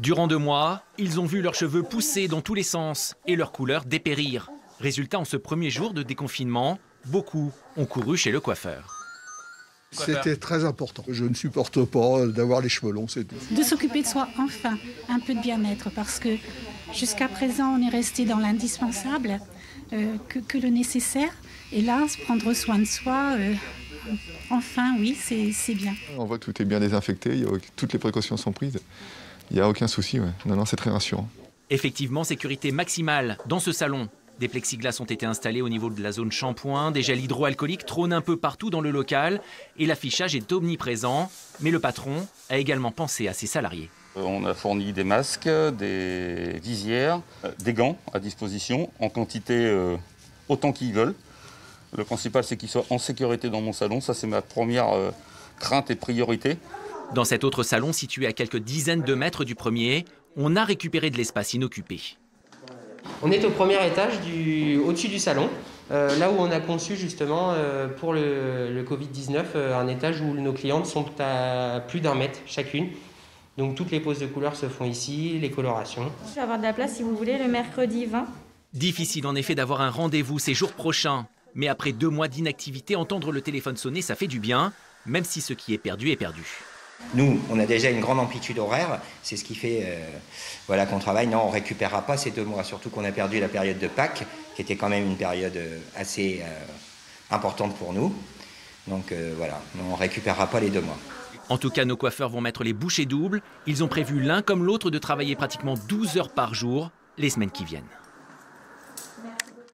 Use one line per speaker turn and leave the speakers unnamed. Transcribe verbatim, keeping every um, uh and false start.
Durant deux mois, ils ont vu leurs cheveux pousser dans tous les sens et leur couleur dépérir. Résultat, en ce premier jour de déconfinement, beaucoup ont couru chez le coiffeur.
C'était très important. Je ne supporte pas d'avoir les cheveux longs, c'est tout.
De s'occuper de soi, enfin, un peu de bien-être, parce que jusqu'à présent, on est resté dans l'indispensable, euh, que, que le nécessaire. Et là, prendre soin de soi, euh, enfin, oui, c'est bien.
On voit que tout est bien désinfecté, il y a, toutes les précautions sont prises. Il n'y a aucun souci, ouais. Non, non, c'est très rassurant.
Effectivement, sécurité maximale dans ce salon. Des plexiglas ont été installés au niveau de la zone shampoing, des gels hydroalcooliques trônent un peu partout dans le local et l'affichage est omniprésent. Mais le patron a également pensé à ses salariés.
On a fourni des masques, des visières, des gants à disposition en quantité euh, autant qu'ils veulent. Le principal, c'est qu'ils soient en sécurité dans mon salon. Ça, c'est ma première euh, crainte et priorité.
Dans cet autre salon, situé à quelques dizaines de mètres du premier, on a récupéré de l'espace inoccupé.
On est au premier étage, du, au-dessus du salon, euh, là où on a conçu justement euh, pour le, le Covid dix-neuf euh, un étage où nos clientes sont à plus d'un mètre chacune. Donc toutes les poses de couleurs se font ici, les colorations.
Je vais avoir de la place si vous voulez le mercredi vingt.
Difficile en effet d'avoir un rendez-vous ces jours prochains. Mais après deux mois d'inactivité, entendre le téléphone sonner, ça fait du bien, même si ce qui est perdu est perdu.
Nous, on a déjà une grande amplitude horaire, c'est ce qui fait euh, voilà, qu'on travaille. Non, on ne récupérera pas ces deux mois, surtout qu'on a perdu la période de Pâques, qui était quand même une période assez euh, importante pour nous. Donc euh, voilà, on ne récupérera pas les deux mois.
En tout cas, nos coiffeurs vont mettre les bouchées doubles. Ils ont prévu l'un comme l'autre de travailler pratiquement douze heures par jour les semaines qui viennent.